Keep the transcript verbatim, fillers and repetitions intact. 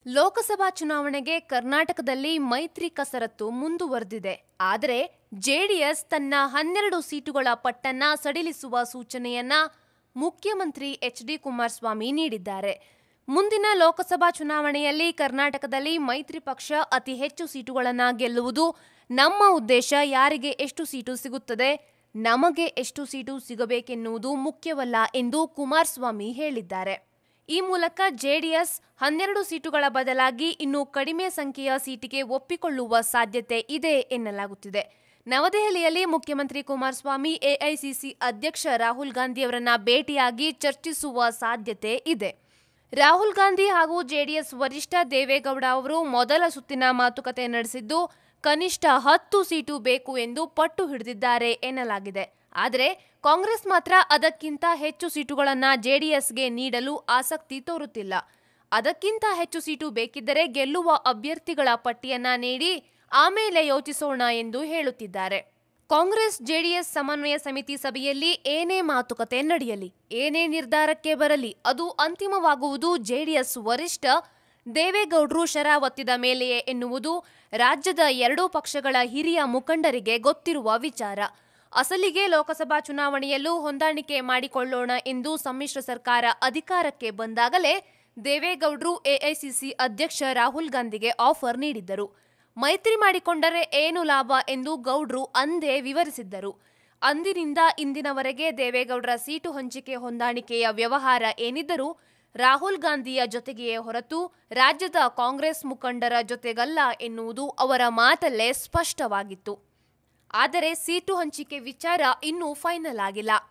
ಲೋಕಸಭಾ ಚುನಾವಣೆಗೆ ಕರ್ನಾಟಕದಲ್ಲಿ ಮೈತ್ರಿ ಕಸರತ್ತು ಮುಂದುವರೆದಿದೆ. ಆದರೆ ಜೆಡಿಎಸ್ ತನ್ನ ಹನ್ನೆರಡು ಸೀಟುಗಳ ಪಟ್ಟನ್ನ ಸಡಿಲಿಸುವ ಸೂಚನೆಯನ್ನ ಮುಖ್ಯಮಂತ್ರಿ ಎಚ್ ಡಿ ಕುಮಾರಸ್ವಾಮಿ ನೀಡಿದ್ದಾರೆ. ಮುಂದಿನ ಲೋಕಸಭಾ ಚುನಾವಣೆಯಲ್ಲಿ ಕರ್ನಾಟಕದಲ್ಲಿ ಮೈತ್ರಿ ಪಕ್ಷ ಅತಿ ಹೆಚ್ಚು ಸೀಟುಗಳನ್ನು ಗೆಲ್ಲುವುದು ನಮ್ಮ ಉದ್ದೇಶ. ಯಾರಿಗೆ ಎಷ್ಟು ಸೀಟು ಸಿಗುತ್ತದೆ, ನಮಗೆ ಎಷ್ಟು ಸೀಟು ಸಿಗಬೇಕೆನ್ನುವುದು ಮುಖ್ಯವಲ್ಲ ಎಂದು ಕುಮಾರಸ್ವಾಮಿ ಹೇಳಿದ್ದಾರೆ. ಈ ಮೂಲಕ ಜೆಡಿಎಸ್ ಹನ್ನೆರಡು ಸೀಟುಗಳ ಬದಲಾಗಿ ಇನ್ನೂ ಕಡಿಮೆ ಸಂಖ್ಯೆಯ ಸೀಟಿಗೆ ಒಪ್ಪಿಕೊಳ್ಳುವ ಸಾಧ್ಯತೆ ಇದೆ ಎನ್ನಲಾಗುತ್ತಿದೆ. ನವದೆಹಲಿಯಲ್ಲಿ ಮುಖ್ಯಮಂತ್ರಿ ಕುಮಾರಸ್ವಾಮಿ ಎಐಸಿಸಿ ಅಧ್ಯಕ್ಷ ರಾಹುಲ್ ಗಾಂಧಿ ಅವರನ್ನ ಭೇಟಿಯಾಗಿ ಚರ್ಚಿಸುವ ಸಾಧ್ಯತೆ ಇದೆ. ರಾಹುಲ್ ಗಾಂಧಿ ಹಾಗೂ ಜೆಡಿಎಸ್ ವರಿಷ್ಠ ದೇವೇಗೌಡ ಅವರು ಮೊದಲ ಸುತ್ತಿನ ಮಾತುಕತೆ ನಡೆಸಿದ್ದು ಕನಿಷ್ಠ ಹತ್ತು ಸೀಟು ಬೇಕು ಎಂದು ಪಟ್ಟು ಹಿಡಿದಿದ್ದಾರೆ ಎನ್ನಲಾಗಿದೆ. ಆದರೆ ಕಾಂಗ್ರೆಸ್ ಮಾತ್ರ ಅದಕ್ಕಿಂತ ಹೆಚ್ಚು ಸೀಟುಗಳನ್ನು ಜೆಡಿಎಸ್ಗೆ ನೀಡಲು ಆಸಕ್ತಿ ತೋರುತ್ತಿಲ್ಲ. ಅದಕ್ಕಿಂತ ಹೆಚ್ಚು ಸೀಟು ಬೇಕಿದ್ದರೆ ಗೆಲ್ಲುವ ಅಭ್ಯರ್ಥಿಗಳ ಪಟ್ಟಿಯನ್ನ ನೀಡಿ ಆಮೇಲೆ ಯೋಚಿಸೋಣ ಎಂದು ಹೇಳುತ್ತಿದ್ದಾರೆ. ಕಾಂಗ್ರೆಸ್ ಜೆಡಿಎಸ್ ಸಮನ್ವಯ ಸಮಿತಿ ಸಭೆಯಲ್ಲಿ ಏನೇ ಮಾತುಕತೆ ನಡೆಯಲಿ, ಏನೇ ನಿರ್ಧಾರಕ್ಕೆ ಬರಲಿ, ಅದು ಅಂತಿಮವಾಗುವುದು ಜೆಡಿಎಸ್ ವರಿಷ್ಠ ದೇವೇಗೌಡರು ಶರಾವತ್ತಿದ ಮೇಲೆಯೇ ಎನ್ನುವುದು ರಾಜ್ಯದ ಎರಡೂ ಪಕ್ಷಗಳ ಹಿರಿಯ ಮುಖಂಡರಿಗೆ ಗೊತ್ತಿರುವ ವಿಚಾರ. ಅಸಲಿಗೆ ಲೋಕಸಭಾ ಚುನಾವಣೆಯಲ್ಲೂ ಹೊಂದಾಣಿಕೆ ಮಾಡಿಕೊಳ್ಳೋಣ ಎಂದು ಸಮ್ಮಿಶ್ರ ಸರ್ಕಾರ ಅಧಿಕಾರಕ್ಕೆ ಬಂದಾಗಲೇ ದೇವೇಗೌಡರು ಎಐಸಿಸಿ ಅಧ್ಯಕ್ಷ ರಾಹುಲ್ ಗಾಂಧಿಗೆ ಆಫರ್ ನೀಡಿದ್ದರು. ಮೈತ್ರಿ ಮಾಡಿಕೊಂಡರೆ ಏನು ಲಾಭ ಎಂದು ಗೌಡ್ರು ಅಂದೇ ವಿವರಿಸಿದ್ದರು. ಅಂದಿನಿಂದ ಇಂದಿನವರೆಗೆ ದೇವೇಗೌಡರ ಸೀಟು ಹಂಚಿಕೆ ಹೊಂದಾಣಿಕೆಯ ವ್ಯವಹಾರ ಏನಿದ್ದರೂ ರಾಹುಲ್ ಗಾಂಧಿಯ ಜೊತೆಗೆಯೇ ಹೊರತು ರಾಜ್ಯದ ಕಾಂಗ್ರೆಸ್ ಮುಖಂಡರ ಜೊತೆಗಲ್ಲ ಎನ್ನುವುದು ಅವರ ಮಾತಲ್ಲೇ ಸ್ಪಷ್ಟವಾಗಿತ್ತು. ಆದರೆ ಸೀಟು ಹಂಚಿಕೆ ವಿಚಾರ ಇನ್ನೂ ಫೈನಲ್ ಆಗಿಲ್ಲ.